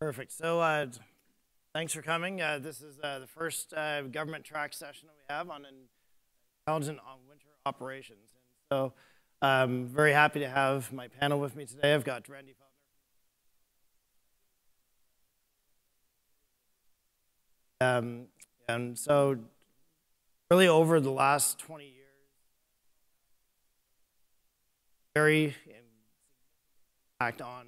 Perfect. So thanks for coming. This is the first government track session that we have on intelligent on winter operations. And so I'm very happy to have my panel with me today. I've got Randi Feltner. And so really over the last 20 years, very impact on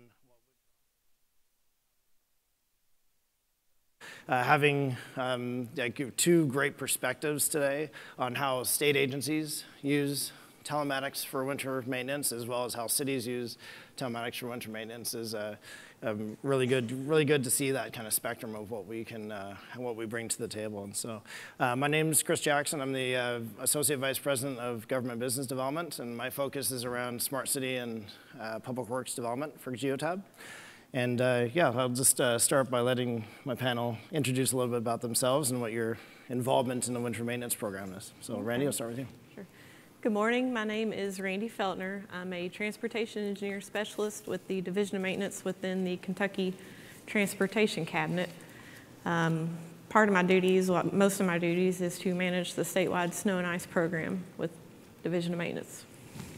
having two great perspectives today on how state agencies use telematics for winter maintenance, as well as how cities use telematics for winter maintenance. Is really good to see that kind of spectrum of what we can, what we bring to the table. And so, my name is Chris Jackson. I'm the Associate Vice President of Government Business Development, and my focus is around smart city and public works development for Geotab. And yeah, I'll just start by letting my panel introduce a little bit about themselves and what your involvement in the winter maintenance program is. So Randi, I'll start with you. Sure. Good morning. My name is Randi Feltner. I'm a transportation engineer specialist with the Division of Maintenance within the Kentucky Transportation Cabinet. Part of my duties, well, most of my duties, is to manage the statewide snow and ice program with Division of Maintenance.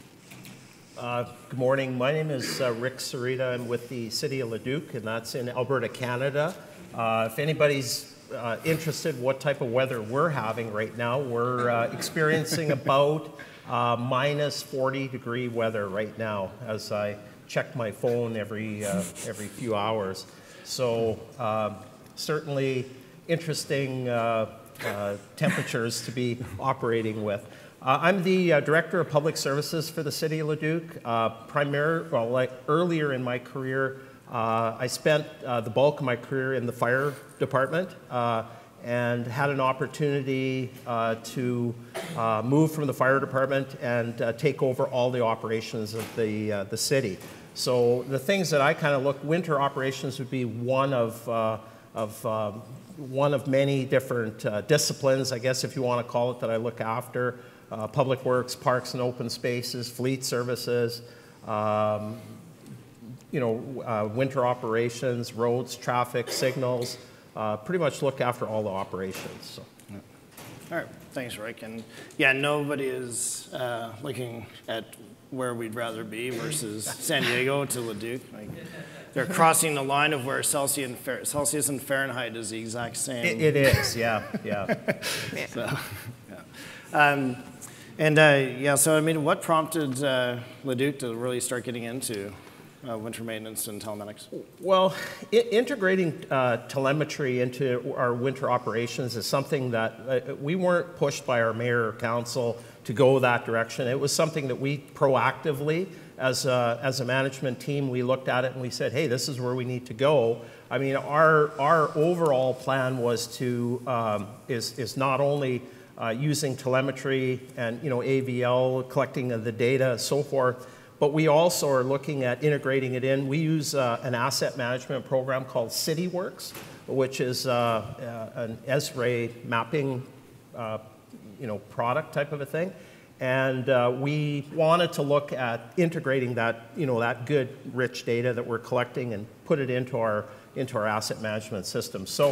Good morning. My name is Sereda. I'm with the City of Leduc, and that's in Alberta, Canada. If anybody's interested what type of weather we're having right now, we're experiencing about minus 40-degree weather right now as I check my phone every few hours. So certainly interesting temperatures to be operating with. I'm the Director of Public Services for the City of Leduc. Earlier in my career, I spent the bulk of my career in the fire department and had an opportunity to move from the fire department and take over all the operations of the city. So the things that I kind of look, winter operations would be one of many different disciplines, I guess if you want to call it, that I look after. Public works, parks and open spaces, fleet services, winter operations, roads, traffic, signals, pretty much look after all the operations. So. Yeah. All right, thanks, Rick. And yeah, nobody is looking at where we'd rather be versus San Diego to Leduc. Like, they're crossing the line of where Celsius and Fahrenheit is the exact same. It is, yeah. So, yeah. Yeah, so I mean, what prompted Leduc to really start getting into winter maintenance and telematics? Well, integrating telemetry into our winter operations is something that we weren't pushed by our mayor or council to go that direction. It was something that we proactively, as a management team, we looked at it and we said, hey, this is where we need to go. I mean, our overall plan was to, is not only using telemetry and AVL, collecting of the data, so forth. But we also are looking at integrating it in. We use an asset management program called CityWorks, which is an S-ray mapping, product type of a thing. And we wanted to look at integrating that, that good, rich data that we're collecting and put it into our asset management system. So.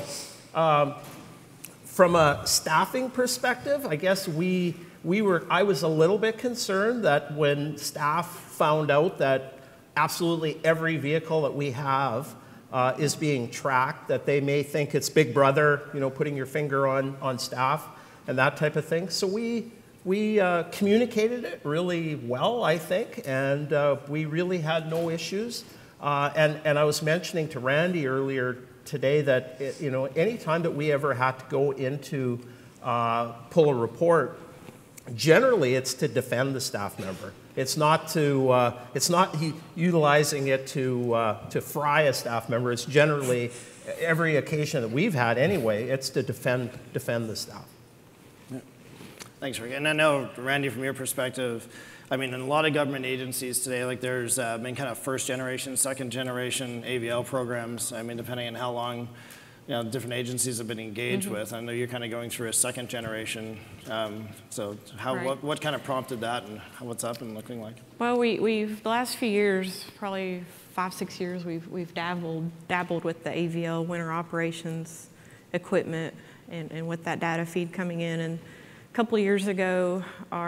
From a staffing perspective, I guess I was a little bit concerned that when staff found out that absolutely every vehicle that we have is being tracked, that they may think it's Big Brother, putting your finger on staff and that type of thing. So we communicated it really well, I think, and we really had no issues. And I was mentioning to Randi earlier today that any time that we ever had to go into pull a report, generally it's to defend the staff member. It's not to utilizing it to fry a staff member. It's generally every occasion that we've had anyway. It's to defend the staff. Yeah. Thanks, Rick. And I know, Randi, from your perspective, I mean, in a lot of government agencies today, like there's been kind of first generation, second generation AVL programs. I mean, depending on how long, different agencies have been engaged with. I know you're kind of going through a second generation. So what kind of prompted that and what's up and looking like? Well, we've the last few years, probably 5-6 years, we've dabbled with the AVL winter operations equipment and with that data feed coming in. And a couple of years ago,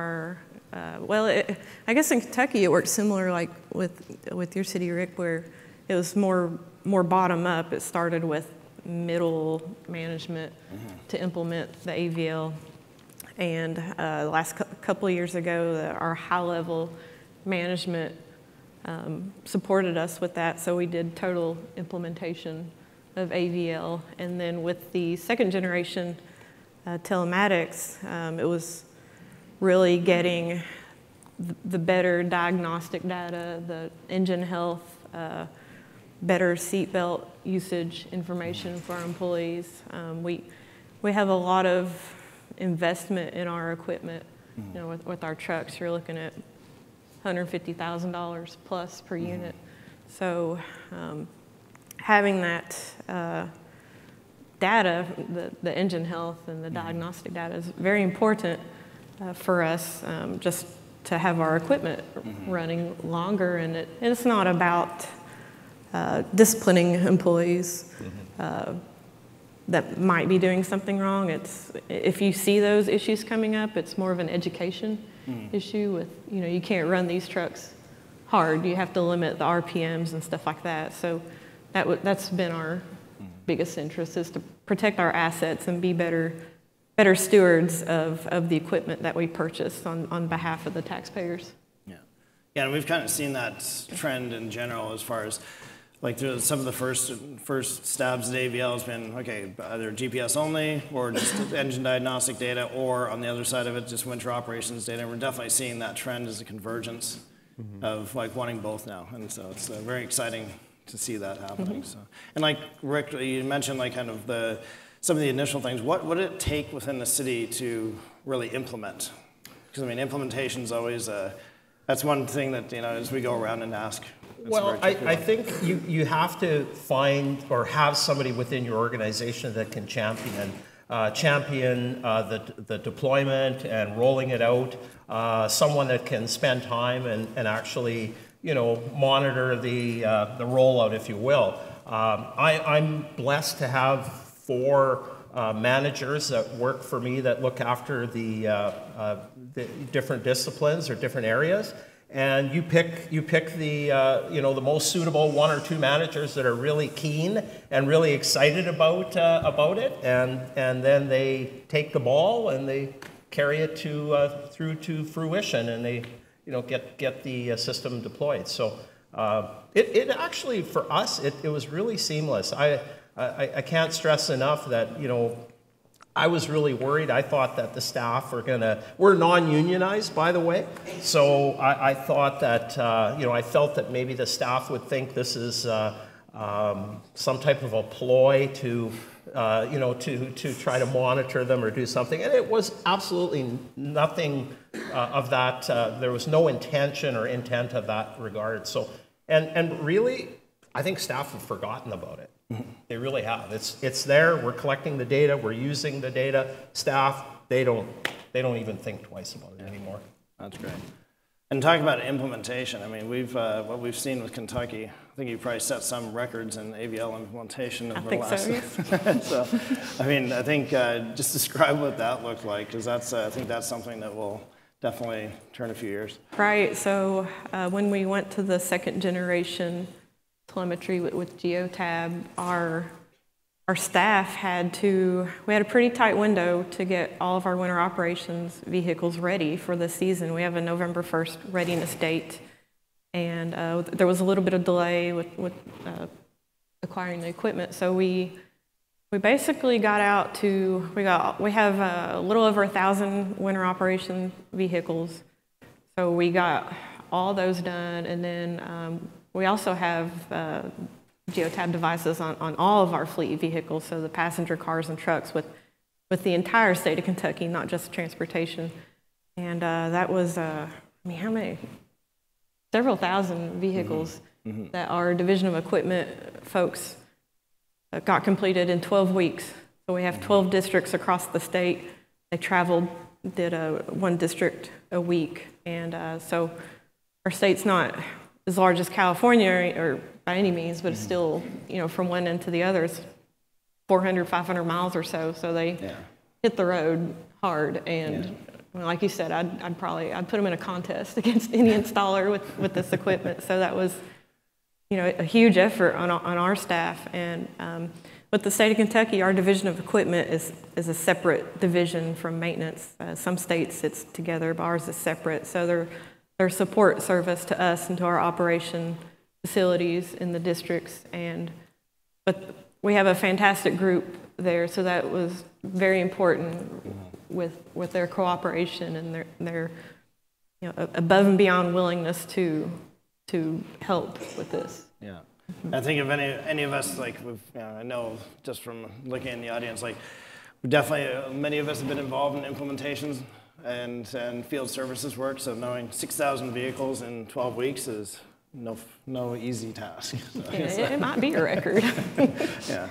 I guess in Kentucky it worked similar like with your city, Rick, where it was more bottom up. It started with middle management to implement the AVL. And the last couple of years ago, our high-level management supported us with that, so we did total implementation of AVL. And then with the second generation telematics, it was really getting the better diagnostic data, the engine health, better seatbelt usage information for our employees. We have a lot of investment in our equipment. You know, with our trucks, you're looking at $150,000 plus per unit. So having that data, the engine health and the diagnostic data is very important for us, just to have our equipment running longer. And it's not about disciplining employees that might be doing something wrong. If you see those issues coming up, it's more of an education issue with, you know, you can't run these trucks hard. You have to limit the RPMs and stuff like that. So that's been our biggest interest, is to protect our assets and be better stewards of the equipment that we purchase on behalf of the taxpayers. Yeah, and we've kind of seen that trend in general as far as, like, some of the first stabs at AVL has been, okay, either GPS only or just engine diagnostic data, or on the other side of it, just winter operations data. We're definitely seeing that trend as a convergence of like wanting both now. And so it's very exciting to see that happening. So, and like Rick, you mentioned like kind of some of the initial things. What would it take within the city to really implement? Because I mean, implementation is always that's one thing that, you know, as we go around and ask. Well, I think you have to find or have somebody within your organization that can champion the deployment and rolling it out. Someone that can spend time and actually, you know, monitor the rollout, if you will. I'm blessed to have 4 managers that work for me that look after the different disciplines or different areas. And you pick the you know, the most suitable 1 or 2 managers that are really keen and really excited about it, and then they take the ball and they carry it through to fruition, and they, you know, get the system deployed. So it actually, for us, it was really seamless. I can't stress enough that, you know, I was really worried. I thought that the staff we're non-unionized, by the way. So I thought that, you know, I felt that maybe the staff would think this is some type of a ploy to, you know, to try to monitor them or do something. And it was absolutely nothing of that. There was no intention or intent of that regard. So, and really, I think staff have forgotten about it. They really have. It's there. We're collecting the data. We're using the data. Staff, they don't even think twice about it anymore. That's great. And talking about implementation, I mean, what we've seen with Kentucky, I think you probably set some records in AVL implementation over the last. I think so. So, I mean, I think just describe what that looked like, because I think that's something that will definitely turn a few years. Right. So when we went to the second generation telemetry with Geotab, our staff we had a pretty tight window to get all of our winter operations vehicles ready for the season. We have a November 1st readiness date, and there was a little bit of delay with acquiring the equipment. So we basically got out to, we have a little over 1,000 winter operation vehicles. So we got all those done, and then we also have Geotab devices on all of our fleet vehicles, so the passenger cars and trucks with the entire state of Kentucky, not just transportation. And that was, I mean, how many? Several thousand vehicles that our Division of Equipment folks got completed in 12 weeks. So we have 12 districts across the state. They traveled, did one district a week. And so our state's not as large as California or by any means, but it's still, you know, from one end to the other, it's 400, 500 miles or so. So they hit the road hard. And like you said, I'd put them in a contest against any installer with this equipment. So that was, you know, a huge effort on our staff. And with the state of Kentucky, our division of equipment is a separate division from maintenance. Some states it's together, but ours is separate. So they're support service to us and to our operation facilities in the districts. But we have a fantastic group there, so that was very important with their cooperation and their you know, above and beyond willingness to help with this. Yeah. I think if any of us, like, I know just from looking in the audience, like, definitely many of us have been involved in implementations and field services work, so knowing 6,000 vehicles in 12 weeks is no easy task. So, it might be a record. Yeah.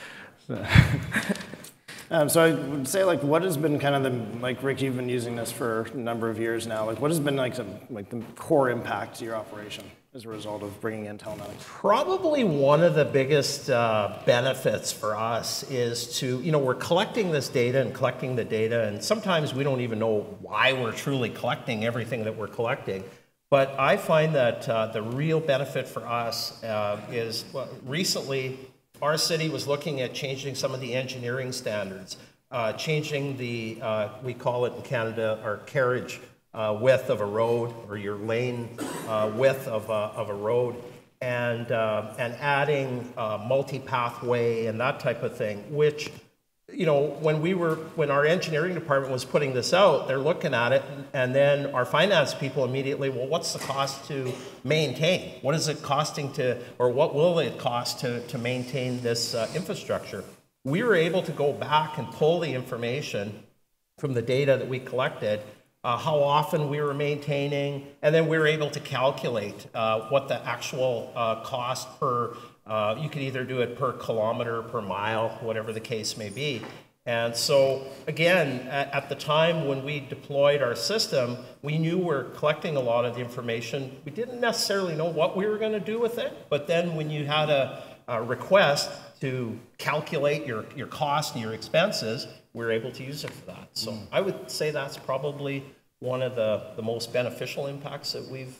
So I would say, like, what has been kind of like, Rick, you've been using this for a number of years now. Like, what has been like the core impact to your operation as a result of bringing in telematics? Probably one of the biggest benefits for us is to, you know, we're collecting this data and collecting the data, and sometimes we don't even know why we're truly collecting everything that we're collecting. But I find that the real benefit for us is, well, recently our city was looking at changing some of the engineering standards, changing the, we call it in Canada, our carriage width of a road, or your lane width of a road, and adding multi-pathway and that type of thing, which, you know, when our engineering department was putting this out, they're looking at it, and then our finance people immediately, well, what's the cost to maintain? What is it costing to, or what will it cost to maintain this infrastructure? We were able to go back and pull the information from the data that we collected, how often we were maintaining, and then we were able to calculate what the actual cost per, you could either do it per kilometer, per mile, whatever the case may be. And so, again, at the time when we deployed our system, we knew we're collecting a lot of the information. We didn't necessarily know what we were going to do with it, but then when you had a request to calculate your costs and your expenses, we were able to use it for that. So I would say that's probably one of the most beneficial impacts that we've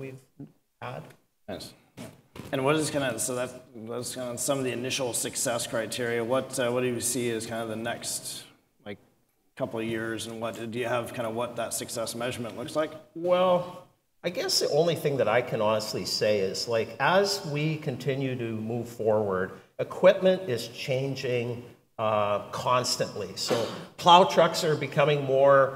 had. Nice. And what is kind of, so that's kind of some of the initial success criteria. What do you see as kind of the next, like, couple of years, and what do you have kind of what that success measurement looks like? Well, I guess the only thing that I can honestly say is, like, as we continue to move forward, equipment is changing constantly. So plow trucks are becoming more,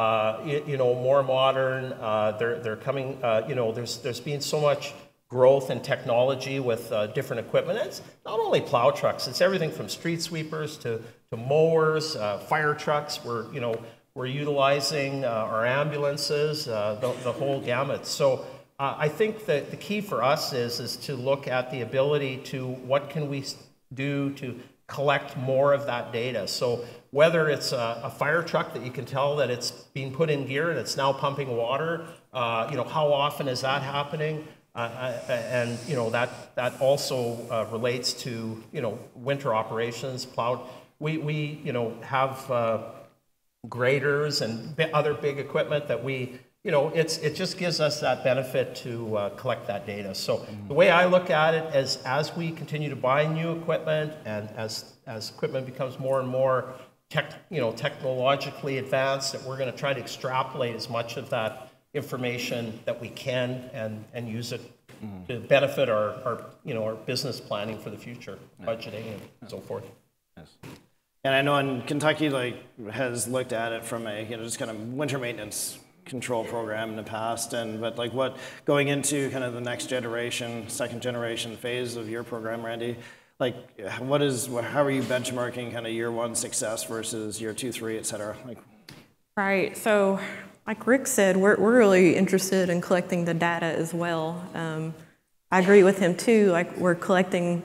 more modern. They're coming. There's been so much growth in technology with different equipment. It's not only plow trucks, it's everything from street sweepers to mowers, fire trucks. We're utilizing our ambulances, the whole gamut. So I think that the key for us is to look at the ability to what can we do to collect more of that data. So whether it's a fire truck that you can tell that it's being put in gear and it's now pumping water, how often is that happening? And that also relates to winter operations. Plowed. We have graders and other big equipment that we it just gives us that benefit to collect that data. So the way I look at it is, as we continue to buy new equipment and as equipment becomes more and more technologically advanced, that we're going to try to extrapolate as much of that information that we can and use it to benefit our business planning for the future, budgeting and so forth. Yes. And I know in Kentucky, has looked at it from a just kind of winter maintenance control program in the past, but what going into kind of the next generation, second generation phase of your program, Randy, how are you benchmarking kind of year one success versus year 2, 3, et cetera? Right. So, like Rick said, we're really interested in collecting the data as well. I agree with him too. We're collecting.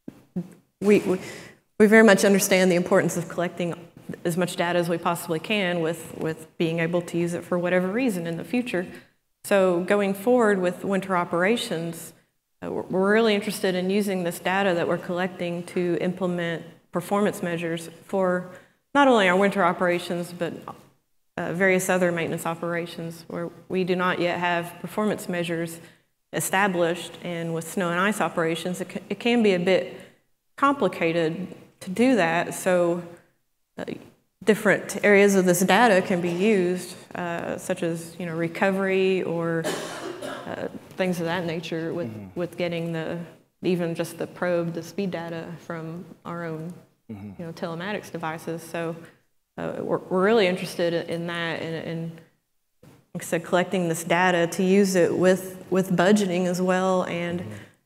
We very much understand the importance of collecting as much data as we possibly can with being able to use it for whatever reason in the future. So going forward with winter operations, we're really interested in using this data that we're collecting to implement performance measures for not only our winter operations, but various other maintenance operations where we do not yet have performance measures established. And with snow and ice operations, it can be a bit complicated to do that. So different areas of this data can be used, such as recovery or things of that nature with getting even just the probe, the speed data from our own telematics devices. So we're really interested in that, and like I said, collecting this data to use it with budgeting as well, and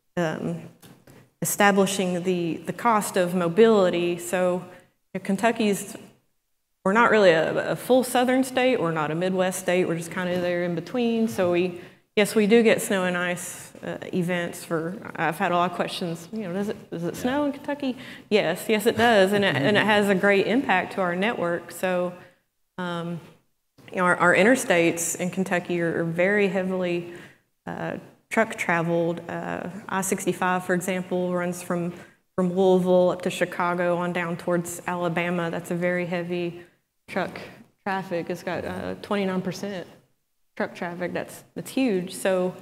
establishing the cost of mobility. So we're not really a full southern state, we're not a Midwest state, we're just kind of there in between. So yes, we do get snow and ice events. I've had a lot of questions, does it snow in Kentucky? Yes, it does, and it has a great impact to our network. So our interstates in Kentucky are very heavily truck traveled. I-65, for example, runs from Louisville up to Chicago on down towards Alabama. That's a very heavy truck traffic. It's got 29% truck traffic. That's huge. So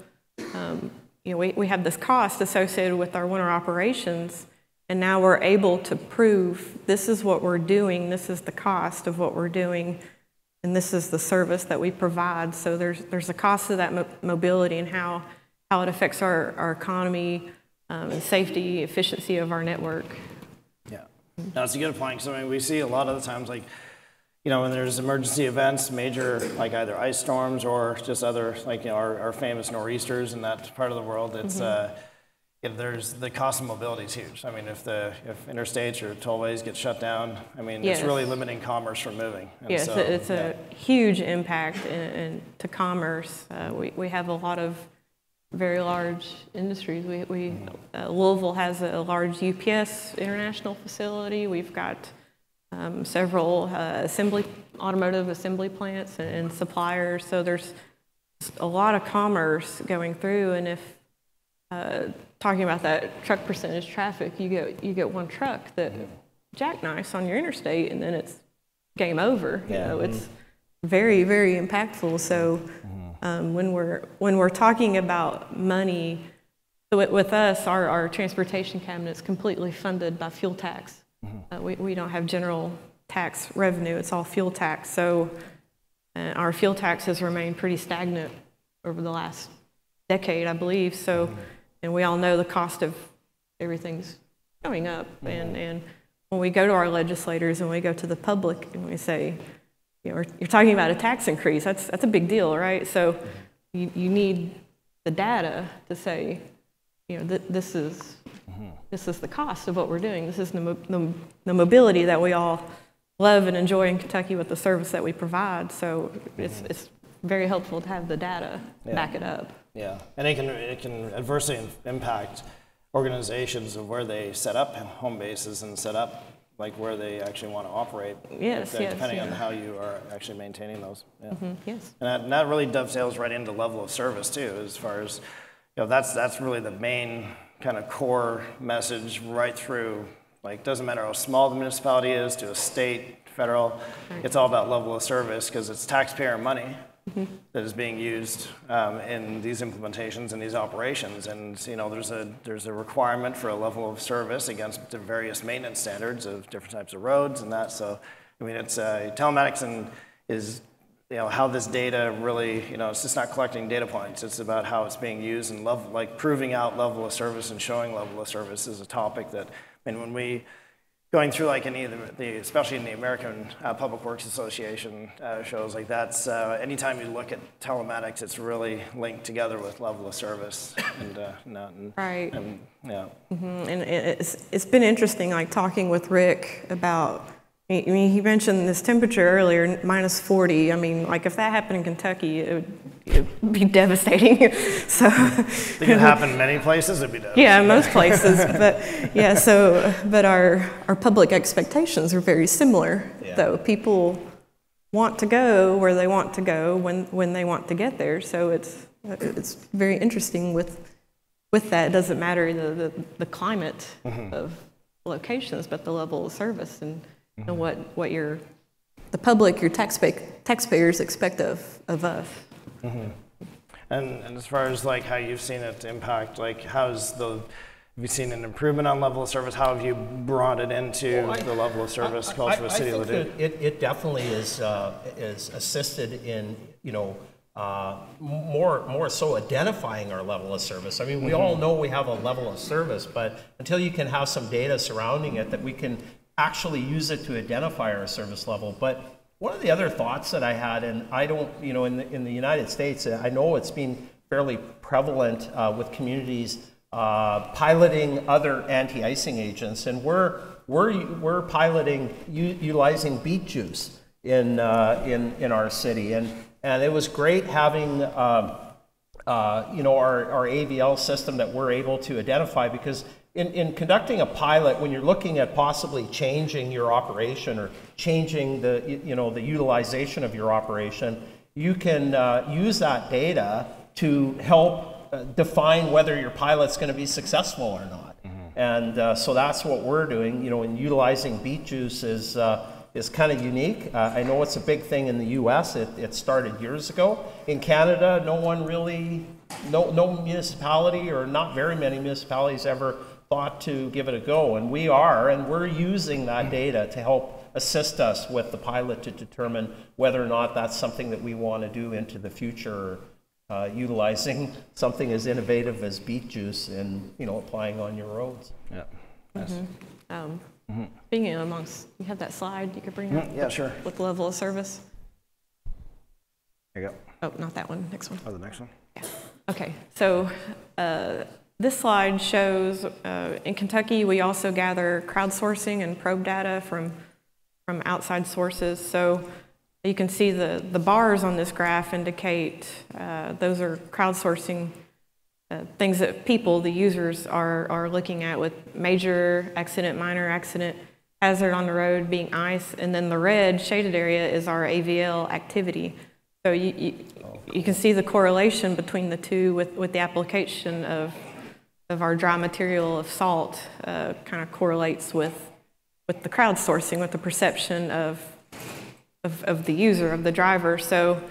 we have this cost associated with our winter operations, and now we're able to prove this is what we're doing, this is the cost of what we're doing, and this is the service that we provide. So there's a cost to that mobility and how it affects our economy and safety, efficiency of our network. Yeah, that's a good point. Because we see a lot of the times, when there's emergency events, major either ice storms or just other our famous nor'easters in that part of the world, it's there's the cost of mobility is huge. If interstates or tollways get shut down, Yes. It's really limiting commerce from moving. And yes, so, it's a huge impact to commerce. We have a lot of very large industries. Louisville has a large UPS international facility. We've got several automotive assembly plants and suppliers. So there's a lot of commerce going through. And if talking about that truck percentage traffic, you get one truck that jackknifes on your interstate, and then it's game over. It's very, very impactful. So when we're talking about money, so with us, our transportation cabinet is completely funded by fuel tax. We don't have general tax revenue, it's all fuel tax. So our fuel tax has remained pretty stagnant over the last decade, I believe. So, and we all know the cost of everything's going up. And when we go to our legislators and we go to the public and we say, you're talking about a tax increase, that's a big deal, right? So you need the data to say, this is the cost of what we're doing. This is the mobility that we all love and enjoy in Kentucky with the service that we provide. So it's very helpful to have the data back it up. Yeah, and it can adversely impact organizations of where they set up home bases and set up where they actually want to operate. Depending on how you are actually maintaining those. Yes. And that really dovetails right into level of service too, as far as that's really the main kind of core message right through. Doesn't matter how small the municipality is to a state, federal, it's all about level of service because it's taxpayer money that is being used in these implementations and these operations. And there's a requirement for a level of service against the various maintenance standards of different types of roads and that. So it's telematics and is how this data really, it's just not collecting data points. It's about how it's being used and proving out level of service and showing level of service is a topic that, when we going through any of especially in the American Public Works Association shows that's anytime you look at telematics, it's really linked together with level of service right. And and it's been interesting talking with Rick about. He mentioned this temperature earlier, minus 40. If that happened in Kentucky, it would be devastating. So it can happen in many places. It'd be devastating. Yeah, most places. But our public expectations are very similar. Though people want to go where they want to go when they want to get there. So it's very interesting with with that, it doesn't matter the climate of locations, but the level of service and what the public, your taxpayers expect of us. And as far as like how you've seen it impact, like have you seen an improvement on level of service? How have you brought it into the level of service culture of City of Leduc? It definitely is assisted in, more so identifying our level of service. I mean, we all know we have a level of service, but until you can have some data surrounding it that we can actually use it to identify our service level. But one of the other thoughts that I had, and I don't, in the United States, I know it's been fairly prevalent with communities piloting other anti-icing agents, and we're piloting utilizing beet juice in our city, and it was great having our AVL system that we're able to identify, because in conducting a pilot, when you're looking at possibly changing your operation or changing the utilization of your operation, you can use that data to help define whether your pilot's going to be successful or not. And so that's what we're doing. In utilizing beet juice is kind of unique. I know it's a big thing in the U.S. It started years ago. In Canada, no municipality, or not very many municipalities, ever thought to give it a go, and we're using that data to help assist us with the pilot to determine whether or not that's something that we want to do into the future, utilizing something as innovative as beet juice and applying on your roads. Yeah. Nice. Being amongst, you have that slide you could bring up? Yeah, sure. With the level of service. There you go. Oh, not that one. Next one. Oh, the next one. Yeah. Okay. So this slide shows in Kentucky we also gather crowdsourcing and probe data from outside sources. So you can see the bars on this graph indicate those are crowdsourcing things that the users are looking at, with major accident, minor accident, hazard on the road being ice, and then the red shaded area is our AVL activity. So you can see the correlation between the two with the application of our dry material of salt kind of correlates with the crowdsourcing, with the perception of the user, of the driver. So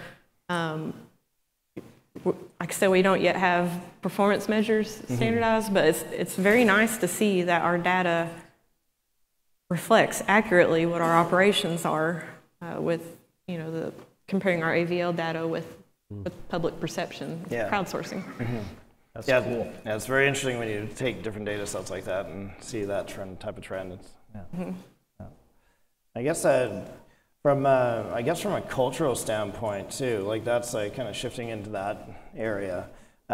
like I said, we don't yet have performance measures standardized, but it's very nice to see that our data reflects accurately what our operations are with comparing our AVL data with public perception, crowdsourcing. That's cool. Yeah, it's very interesting when you take different data sets like that and see that type of trend. I guess from a cultural standpoint too, like that's like kind of shifting into that area.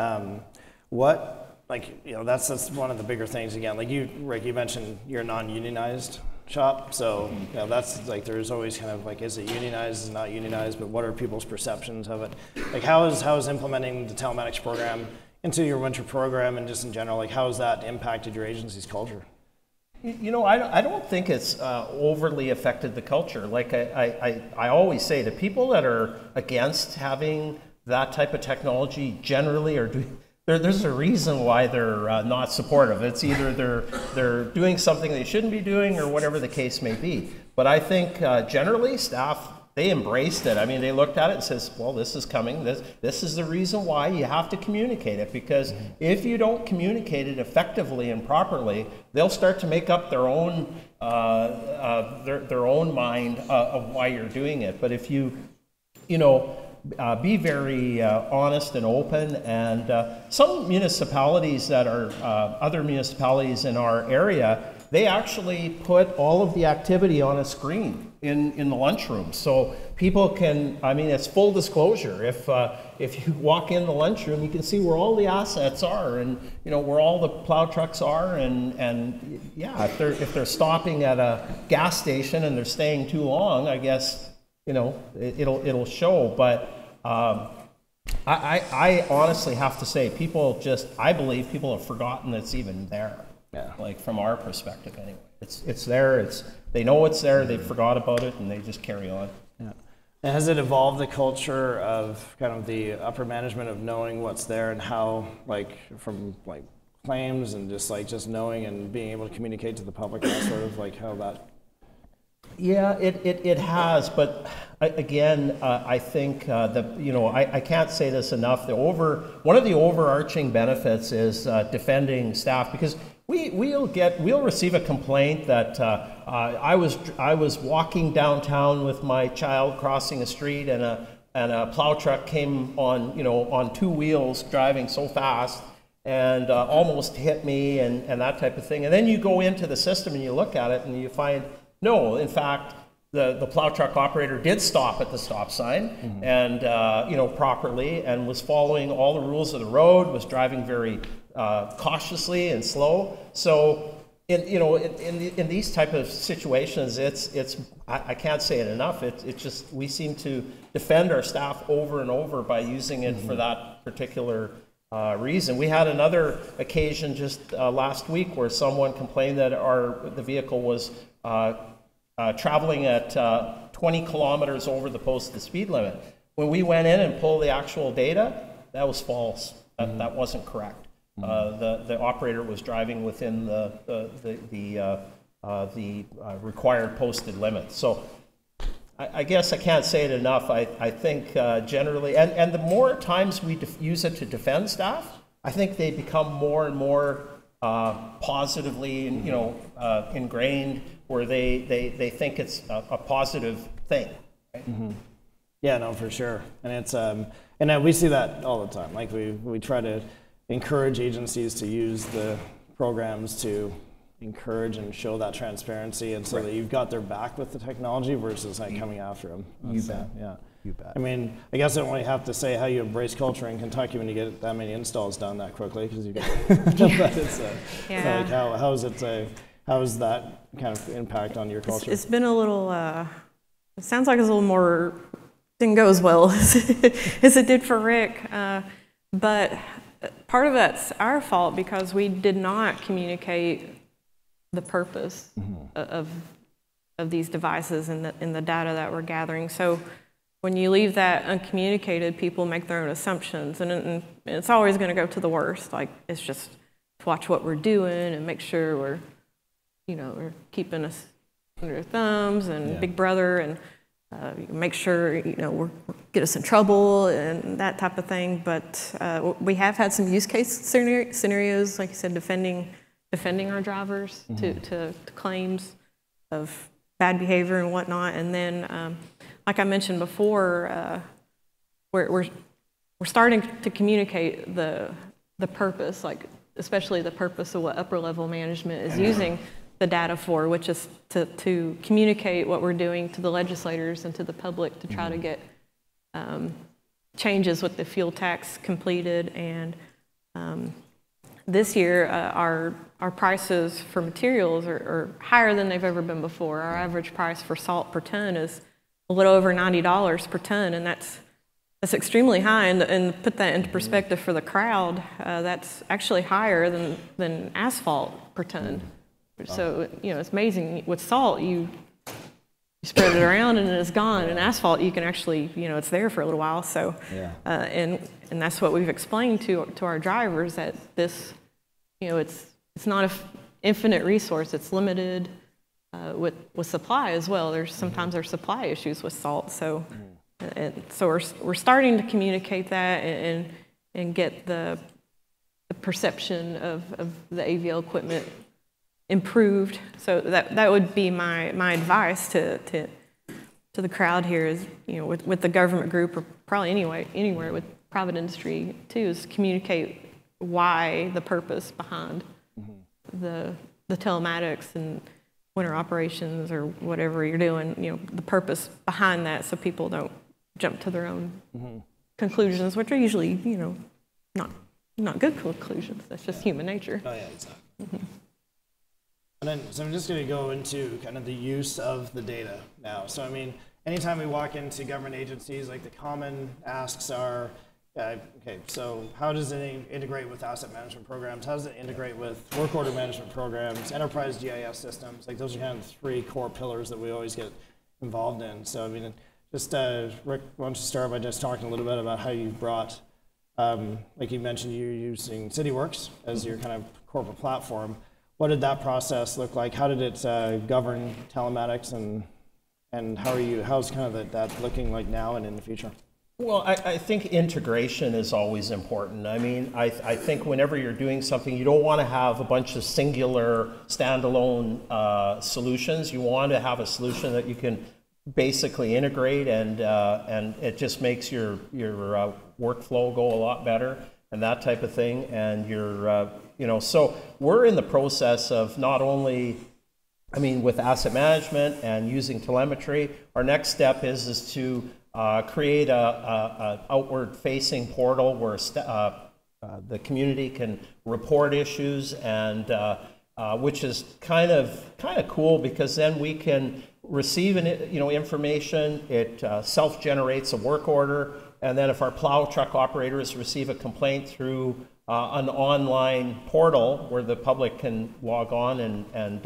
That's one of the bigger things again. Like Rick, you mentioned you're a non-unionized shop, so that's like there's always kind of like, is it unionized, is it not unionized, but what are people's perceptions of it? Like how is implementing the telematics program into your winter program and just in general, like how has that impacted your agency's culture? I don't think it's overly affected the culture. Like I always say, the people that are against having that type of technology generally are doing, there's a reason why they're not supportive. It's either they're doing something they shouldn't be doing or whatever the case may be. But I think generally staff, they embraced it. I mean, they looked at it and says, well, this is coming. This is the reason why you have to communicate it, because if you don't communicate it effectively and properly, they'll start to make up their own mind of why you're doing it. But if you be very honest and open, and some municipalities that are other municipalities in our area, they actually put all of the activity on a screen in the lunchroom, so people can, it's full disclosure. If you walk in the lunchroom, you can see where all the assets are, and where all the plow trucks are, and yeah, if they're stopping at a gas station and they're staying too long, I guess it'll show. But I honestly have to say, I believe people have forgotten it's even there. Yeah. Like from our perspective anyway. It's there, they know it's there, they forgot about it, and they just carry on. Yeah. And has it evolved the culture of kind of the upper management of knowing what's there and how, like from like claims and just knowing and being able to communicate to the public, that sort of like how that. Yeah, it has, but again, I think I can't say this enough. One of the overarching benefits is defending staff, because we'll receive a complaint that I was walking downtown with my child crossing a street, and a plow truck came on two wheels driving so fast and almost hit me and that type of thing. And then you go into the system and you look at it and you find, no, in fact, the plow truck operator did stop at the stop sign and properly, and was following all the rules of the road, was driving very cautiously and slow. So in these type of situations, I can't say it enough. It's just, we seem to defend our staff over and over by using it for that particular reason. We had another occasion just last week where someone complained that the vehicle was traveling at 20 kilometers over the posted speed limit. When we went in and pulled the actual data, that was false. That wasn't correct. The operator was driving within the required posted limit. So I guess I can't say it enough. I think generally, and the more times we use it to defend staff, I think they become more and more positively ingrained, where they think it's a positive thing. Right? Yeah, no, for sure. And it's and we see that all the time. Like we try to encourage agencies to use the programs to encourage and show that transparency, and so that you've got their back with the technology versus like coming after them. You bet. Yeah. You bet. I mean, I guess I don't really have to say how you embrace culture in Kentucky when you get that many installs done that quickly, because you get. But it's like how's that kind of impact on your culture? It's been a little. It sounds like it's a little more. Didn't go as well as it did for Rick, but part of that's our fault because we did not communicate the purpose of these devices and the data that we're gathering. So when you leave that uncommunicated, people make their own assumptions, and it's always going to go to the worst. Like, it's just watch what we're doing and make sure we're keeping us under our thumbs and Big Brother, and make sure we're get us in trouble and that type of thing. But we have had some use case scenarios, like you said, defending our drivers to claims of bad behavior and whatnot. And then, like I mentioned before, we're starting to communicate the purpose, like especially the purpose of what upper level management is using the data for, which is to communicate what we're doing to the legislators and to the public to try to get changes with the fuel tax completed. And this year, our prices for materials are higher than they've ever been before. Our average price for salt per ton is a little over $90 per ton, and that's extremely high. And put that into perspective for the crowd, that's actually higher than asphalt per ton. So it's amazing. With salt, you spread it around and it's gone. And asphalt, you can actually, it's there for a little while. So, and that's what we've explained to our drivers, that this, it's not an infinite resource. It's limited with supply as well. Sometimes there's supply issues with salt. So, and so we're starting to communicate that and get the perception of the AVL equipment improved. So that would be my advice to the crowd here is, with the government group, or probably anywhere with private industry too, is communicate why, the purpose behind the telematics and winter operations or whatever you're doing, the purpose behind that, so people don't jump to their own conclusions, which are usually, not good conclusions. That's just human nature. Oh yeah, exactly. And then, so I'm just going to go into kind of the use of the data now. So, I mean, anytime we walk into government agencies, like the common asks are, okay, so how does it integrate with asset management programs? How does it integrate with work order management programs, enterprise GIS systems? Like, those are kind of the three core pillars that we always get involved in. So, I mean, just Rick, why don't you start by just talking a little bit about how you brought like you mentioned, you're using CityWorks as your kind of corporate platform. What did that process look like? How did it govern telematics, and how's kind of that looking like now and in the future? Well, I think integration is always important. I mean, I think whenever you're doing something, you don't want to have a bunch of singular standalone solutions. You want to have a solution that you can basically integrate, and it just makes your workflow go a lot better and that type of thing. And so we're in the process of not only, I mean, with asset management and using telemetry, our next step is to create a outward-facing portal where the community can report issues, and which is kind of cool, because then we can receive information. It self-generates a work order, and then if our plow truck operators receive a complaint through an online portal where the public can log on and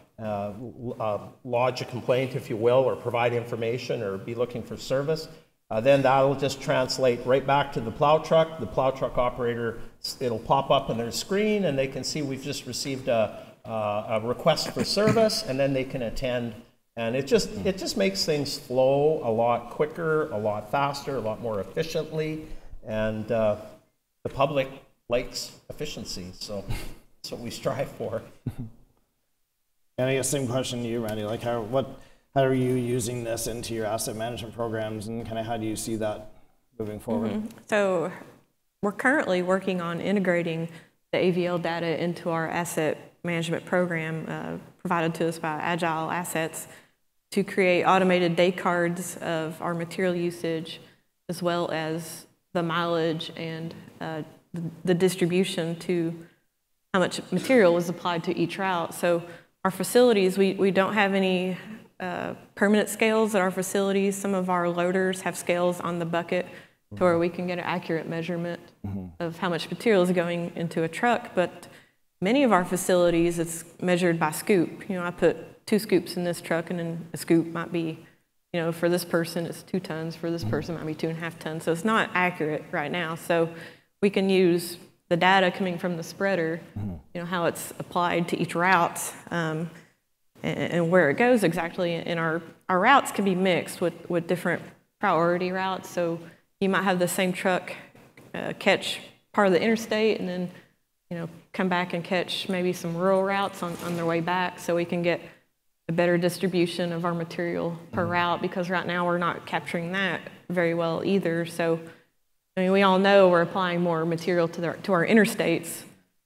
lodge a complaint, if you will, or provide information or be looking for service, then that'll just translate right back to the plow truck. The plow truck operator, it'll pop up on their screen, and they can see we've just received a request for service, and then they can attend. And it just makes things flow a lot quicker, a lot faster, a lot more efficiently, and the public likes efficiency, so that's what we strive for. And I guess same question to you, Randy. Like, how are you using this into your asset management programs, and kind of how do you see that moving forward? Mm-hmm. So we're currently working on integrating the AVL data into our asset management program provided to us by Agile Assets to create automated day cards of our material usage, as well as the mileage and the distribution to how much material was applied to each route. So our facilities, we don't have any permanent scales at our facilities. Some of our loaders have scales on the bucket to where we can get an accurate measurement of how much material is going into a truck. But many of our facilities, it's measured by scoop. I put 2 scoops in this truck, and then a scoop might be, for this person it's 2 tons, for this person it might be 2.5 tons. So it's not accurate right now. So we can use the data coming from the spreader, how it's applied to each route, and where it goes exactly. And our routes can be mixed with different priority routes. So you might have the same truck catch part of the interstate, and then come back and catch maybe some rural routes on their way back, so we can get a better distribution of our material per route, because right now we're not capturing that very well either. So I mean, we all know we're applying more material to our interstates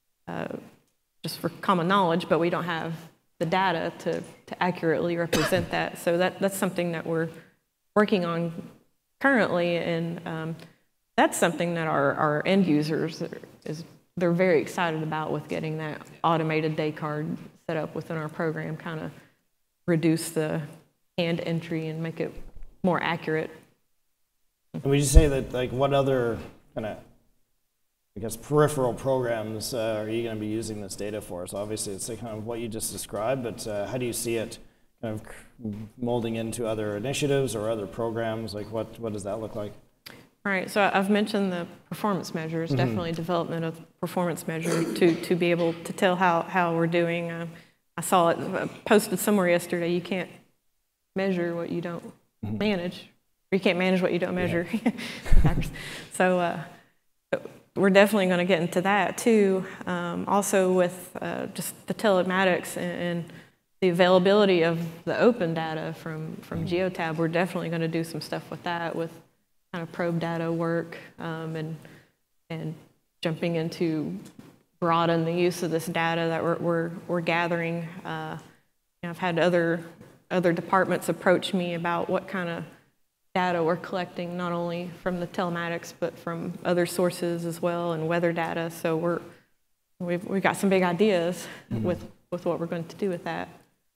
just for common knowledge, but we don't have the data to accurately represent that. So that's something that we're working on currently, and that's something that our end users they're very excited about, with getting that automated day card set up within our program, kind of reduce the hand entry and make it more accurate. And would you say that, like, what other kind of, I guess, peripheral programs are you going to be using this data for? So obviously it's like kind of what you just described, but how do you see it kind of molding into other initiatives or other programs? Like, what does that look like? All right, so I've mentioned the performance measures, definitely development of performance measure to be able to tell how we're doing. I saw it posted somewhere yesterday, you can't measure what you don't manage, or you can't manage what you don't measure. Yeah. So we're definitely going to get into that too. Also with just the telematics and the availability of the open data from Geotab, we're definitely going to do some stuff with that, with kind of probe data work, and jumping into broaden the use of this data that we're gathering. I've had other departments approach me about what kind of data we're collecting, not only from the telematics but from other sources as well, and weather data. So we've got some big ideas with what we're going to do with that.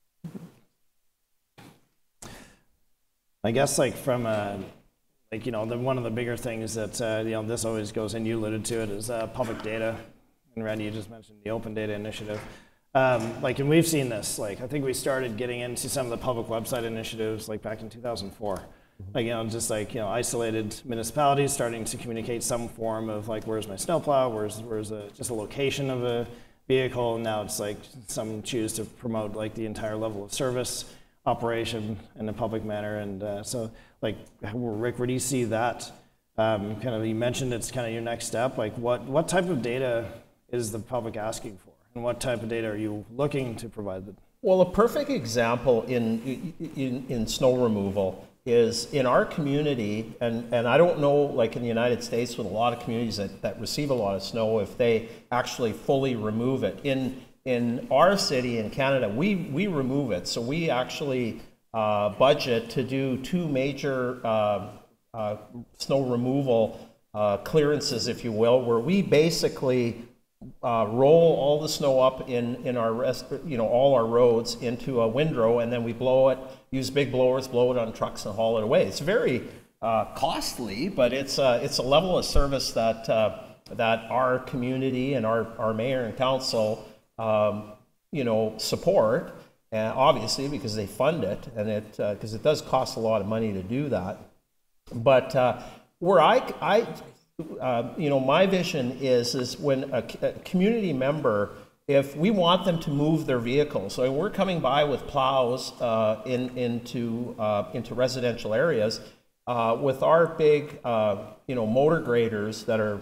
I guess, like, from one of the bigger things that this always goes in, you alluded to it, is public data. And Randy, you just mentioned the Open Data Initiative. And we've seen this. Like, I think we started getting into some of the public website initiatives like back in 2004. like, just like, isolated municipalities starting to communicate some form of like, where's my snowplow, where's just a location of a vehicle. And now it's like some choose to promote like the entire level of service operation in a public manner. And so like, Rick, where do you see that kind of, you mentioned it's kind of your next step, like what type of data is the public asking for? And what type of data are you looking to provide them? Well, a perfect example in snow removal is in our community, and I don't know, like in the United States with a lot of communities that receive a lot of snow, if they actually fully remove it. In our city in Canada, we remove it. So we actually budget to do 2 major snow removal clearances, if you will, where we basically roll all the snow up in our all our roads into a windrow, and then we blow it, use big blowers, blow it on trucks and haul it away. It's very costly, but it's a level of service that our community and our mayor and council support, obviously because they fund it, and because it does cost a lot of money to do that. But where my vision is when a community member, if we want them to move their vehicles, so we're coming by with plows into residential areas with our big motor graders that are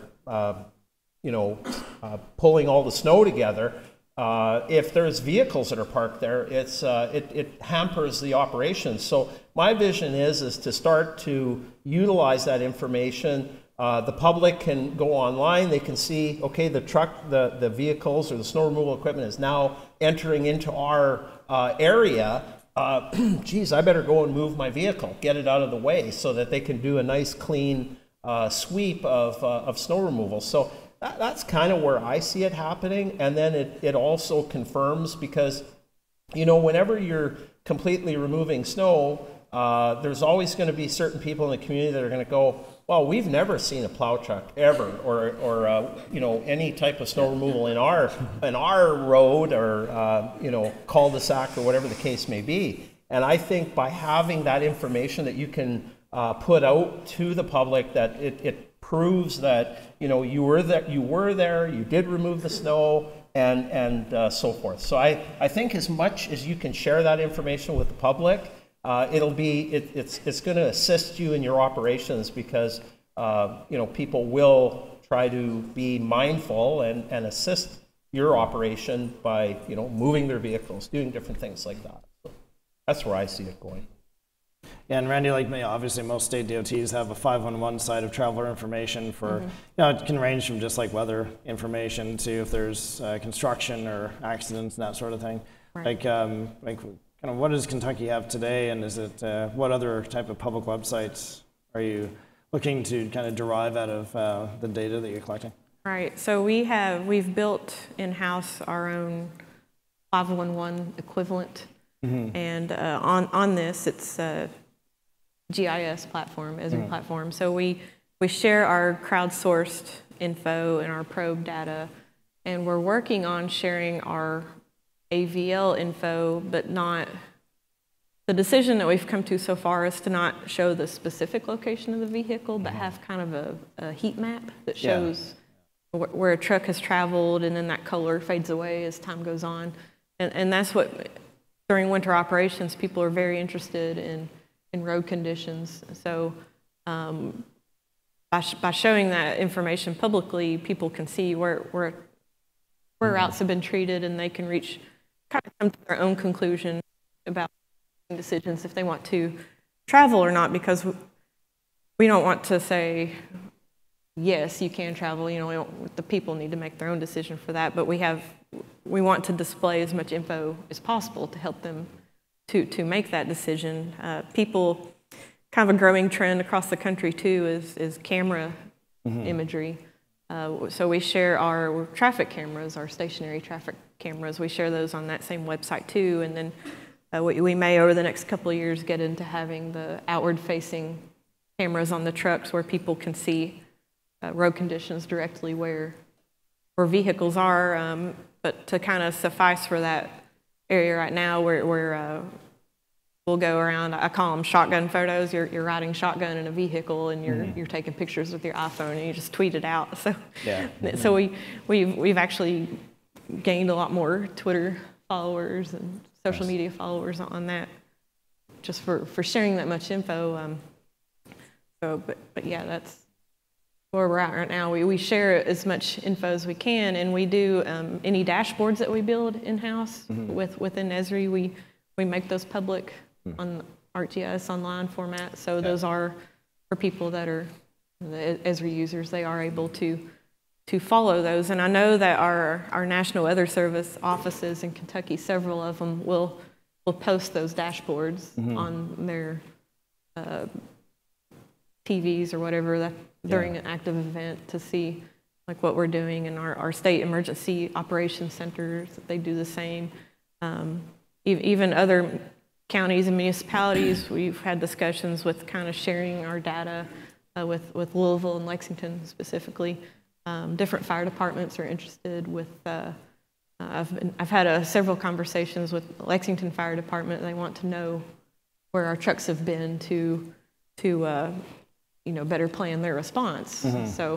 pulling all the snow together. If there's vehicles that are parked there, it hampers the operation. So my vision is to start to utilize that information. The public can go online, they can see, okay, the truck, the vehicles or the snow removal equipment is now entering into our area. Geez, I better go and move my vehicle, get it out of the way so that they can do a nice clean sweep of snow removal. So that's kind of where I see it happening. And then it also confirms, because, whenever you're completely removing snow, there's always going to be certain people in the community that are going to go, well, we've never seen a plow truck ever, or any type of snow removal in our road, or cul-de-sac, or whatever the case may be. And I think by having that information that you can put out to the public, that it proves that you were there, you did remove the snow, and so forth. So I think as much as you can share that information with the public, it's going to assist you in your operations, because people will try to be mindful and assist your operation by moving their vehicles, doing different things like that. So that's where I see it going. Yeah, and Randy, like me, obviously most state DOTs have a 511 side of traveler information for, it can range from just like weather information to if there's construction or accidents and that sort of thing. Right. Kind of what does Kentucky have today, and is it what other type of public websites are you looking to kind of derive out of the data that you're collecting? Right. So we've built in-house our own 511 equivalent, and on this it's a GIS platform, Esri platform. So we share our crowdsourced info and our probe data, and we're working on sharing our AVL info, but not, the decision that we've come to so far is to not show the specific location of the vehicle, but have kind of a heat map that shows where a truck has traveled, and then that color fades away as time goes on. And that's what, during winter operations, people are very interested in road conditions. So by showing that information publicly, people can see where routes have been treated, and they can come to their own conclusion about decisions if they want to travel or not, because we don't want to say, yes, you can travel, the people need to make their own decision for that, but we want to display as much info as possible to help them to make that decision. People, kind of a growing trend across the country too is camera imagery. So we share our traffic cameras, our stationary traffic cameras. We share those on that same website too, and then we may over the next couple of years get into having the outward-facing cameras on the trucks where people can see road conditions directly where vehicles are. But to kind of suffice for that area right now, we're we'll go around. I call them shotgun photos. You're riding shotgun in a vehicle, and you're taking pictures with your iPhone, and you just tweet it out. So yeah. So we've actually gained a lot more Twitter followers and social media followers on that, just for sharing that much info. But yeah, that's where we're at right now. We share as much info as we can, and we do any dashboards that we build in-house within Esri, we make those public on ArcGIS online format. So those are for people that are the Esri users. They are able to follow those. And I know that our National Weather Service offices in Kentucky, several of them will post those dashboards on their TVs or whatever that during an active event to see like what we're doing. And our state emergency operations centers, they do the same. Even other counties and municipalities, we've had discussions with kind of sharing our data with Louisville and Lexington specifically. Different fire departments are interested with. I've had several conversations with Lexington Fire Department. They want to know where our trucks have been to better plan their response. So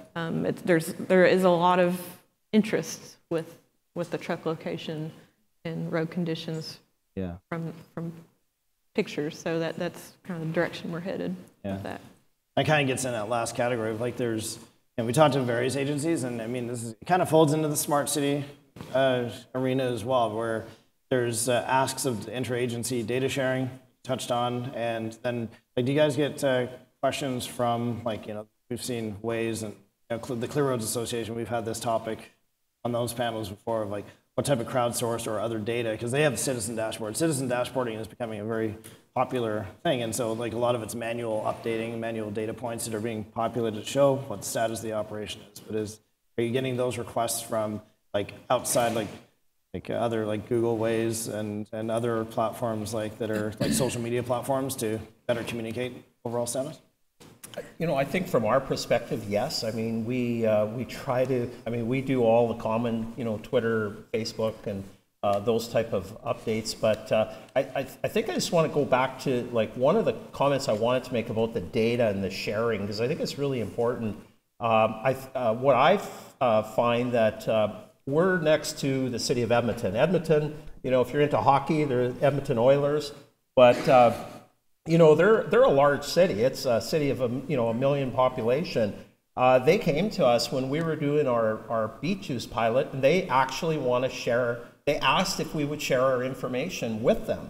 there is a lot of interest with the truck location and road conditions from pictures. So that's kind of the direction we're headed with that. That kind of gets in that last category of like we talked to various agencies, and I mean, it kind of folds into the smart city arena as well, where there's asks of interagency data sharing touched on, and then like, do you guys get questions from we've seen Waze and the Clear Roads Association? We've had this topic on those panels before of like what type of crowdsourced or other data, because they have citizen dashboard. Citizen dashboarding is becoming a very popular thing, and so like a lot of it's manual updating, manual data points that are being populated to show what the status of the operation is. But are you getting those requests from like outside, like other like Google, Waze, and other platforms that are like social media platforms to better communicate overall status? I think from our perspective, yes. I mean, we try to. I mean, we do all the common, Twitter, Facebook, and those type of updates. But I think I just want to go back to like one of the comments I wanted to make about the data and the sharing, because I think it's really important. What I find that we're next to the city of Edmonton. Edmonton, if you're into hockey, they're Edmonton Oilers, but they're a large city. It's a city of a million population. They came to us when we were doing our beet juice pilot, and they actually want to share. They asked if we would share our information with them.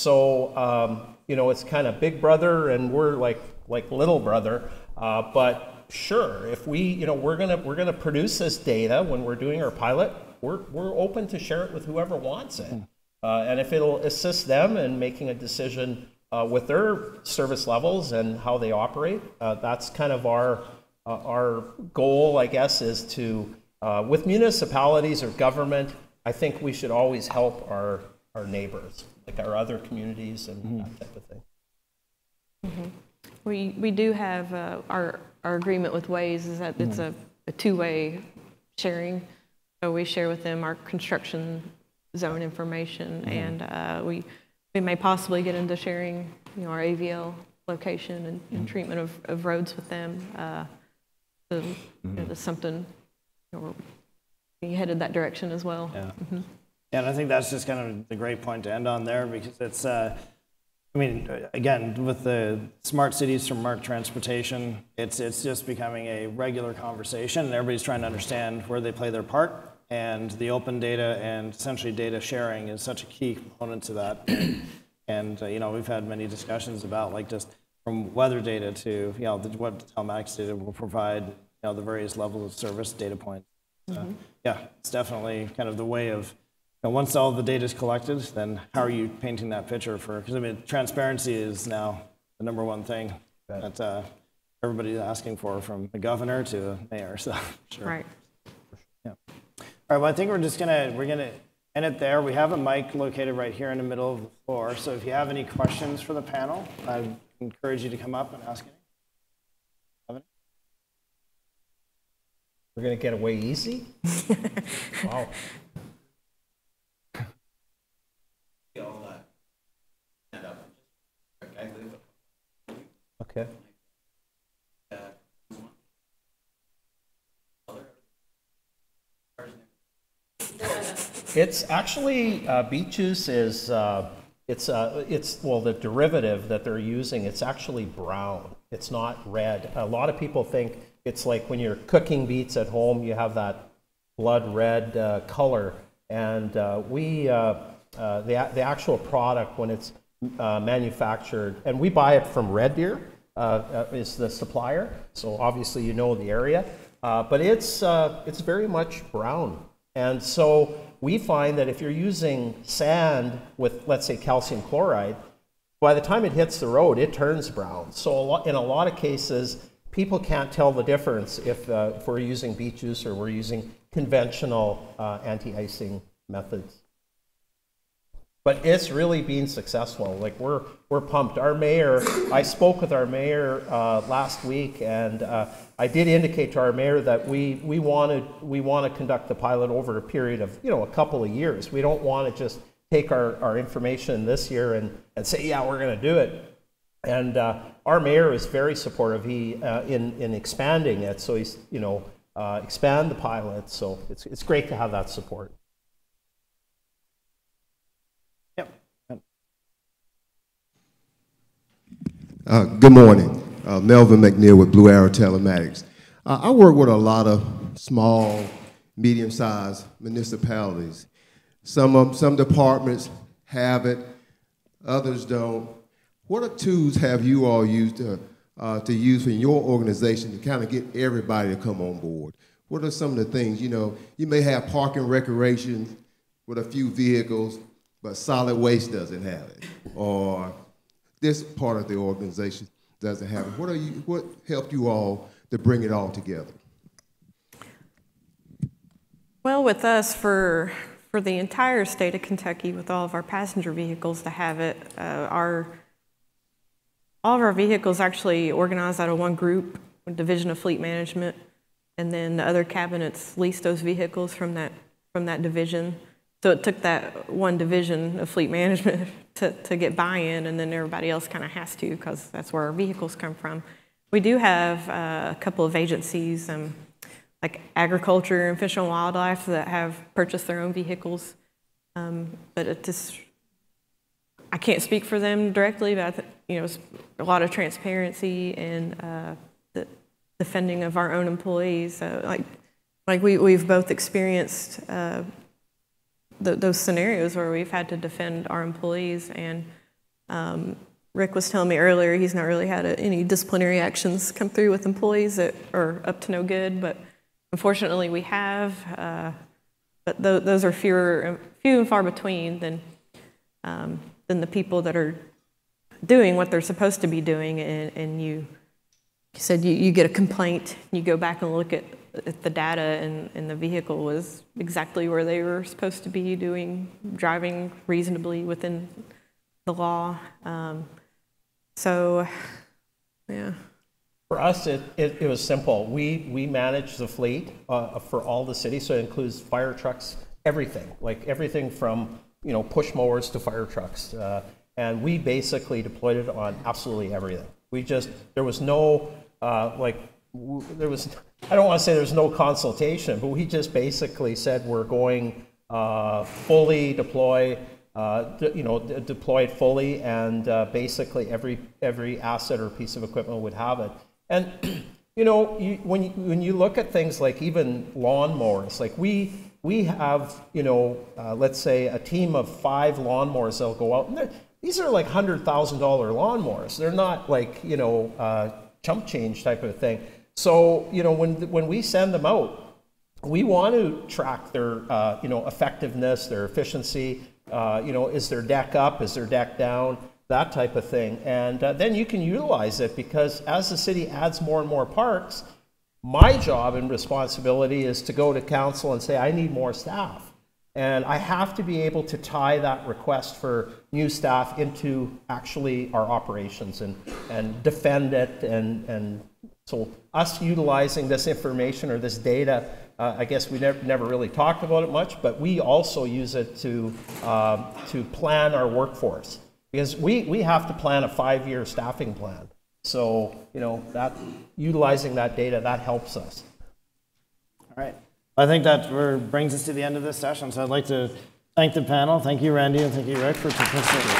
So it's kind of big brother, and we're like little brother. But sure, if we're gonna produce this data when we're doing our pilot, we're open to share it with whoever wants it, and if it'll assist them in making a decision with their service levels and how they operate, that's kind of our goal, I guess, is to with municipalities or government. I think we should always help our neighbors, like our other communities and that type of thing. We do have our agreement with Waze is that it's a two-way sharing. So we share with them our construction zone information, and we may possibly get into sharing our AVL location and treatment of roads with them. So there's something we're headed that direction as well. Yeah, and I think that's just kind of the great point to end on there, because it's I mean, again, with the smart cities, smart transportation, it's just becoming a regular conversation, and everybody's trying to understand where they play their part, and the open data and essentially data sharing is such a key component to that. And we've had many discussions about like just from weather data to what telematics data will provide, the various levels of service data points. Yeah, it's definitely kind of the way of. Once all the data is collected, then how are you painting that picture because I mean, transparency is now the number one thing that everybody's asking for, from the governor to the mayor. So sure. Right. Yeah. All right. Well, I think we're gonna end it there. We have a mic located right here in the middle of the floor. So if you have any questions for the panel, I encourage you to come up and ask any. We're gonna get away easy. Wow. Stand up. Okay. It's actually beet juice is well, the derivative that they're using, it's actually brown. It's not red. A lot of people think it's like when you're cooking beets at home, you have that blood red color, and the actual product when it's manufactured, and we buy it from Red Deer, is the supplier. So obviously you know the area, but it's very much brown. And so we find that if you're using sand with, let's say, calcium chloride, by the time it hits the road, it turns brown. So in a lot of cases, people can't tell the difference if we're using beet juice or we're using conventional anti-icing methods. But it's really been successful. Like we're pumped. Our mayor, I spoke with our mayor last week, and I did indicate to our mayor that we want to conduct the pilot over a period of a couple of years. We don't want to just take our information this year and say, yeah, we're going to do it. And our mayor is very supportive. He in expanding it, so he's expand the pilot. So it's great to have that support. Good morning. Melvin McNeil with Blue Arrow Telematics. I work with a lot of small, medium-sized municipalities. Some departments have it, others don't. What tools have you all used to use in your organization to kind of get everybody to come on board? What are some of the things, you may have parking recreation with a few vehicles, but solid waste doesn't have it, or this part of the organization doesn't have it. What helped you all to bring it all together? Well, with us, for the entire state of Kentucky, with all of our passenger vehicles to have it, all of our vehicles actually organized out of one group, Division of Fleet Management, and then the other cabinets leased those vehicles from that division. So it took that one division of fleet management to get buy-in, and then everybody else kind of has to, because that's where our vehicles come from. We do have a couple of agencies, like agriculture and fish and wildlife, that have purchased their own vehicles. But I can't speak for them directly, but it's a lot of transparency and the defending of our own employees. So like we've both experienced those scenarios where we've had to defend our employees, and Rick was telling me earlier he's not really had any disciplinary actions come through with employees that are up to no good, but unfortunately we have. But those are few and far between than the people that are doing what they're supposed to be doing, and you said you get a complaint, you go back and look at the data, and the vehicle was exactly where they were supposed to be driving reasonably within the law. So, yeah. For us, it was simple. We manage the fleet for all the cities, so it includes fire trucks, everything, like everything from push mowers to fire trucks, and we basically deployed it on absolutely everything. There was no I don't want to say there's no consultation, but we just basically said we're going fully deploy, deployed fully, and basically every asset or piece of equipment would have it. And when you look at things like even lawnmowers, like we have let's say a team of 5 lawnmowers that'll go out, and these are like $100,000 lawnmowers. They're not like chump change type of thing. So when we send them out, we want to track their effectiveness, their efficiency. Is their deck up? Is their deck down? That type of thing. And then you can utilize it, because as the city adds more and more parks, my job and responsibility is to go to council and say, I need more staff. And I have to be able to tie that request for new staff into actually our operations and defend it. And so us utilizing this information or this data, I guess we never really talked about it much, but we also use it to plan our workforce, because we have to plan a 5-year staffing plan. So, that utilizing that data, that helps us. All right. I think that brings us to the end of this session. So I'd like to thank the panel. Thank you, Randy, and thank you, Rick, for participating.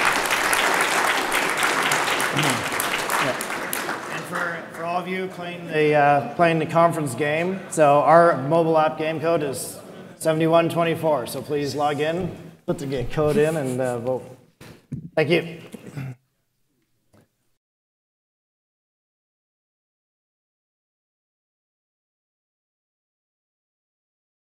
And for all of you playing the conference game, so our mobile app game code is 7124. So please log in, put the code in, and vote. Thank you.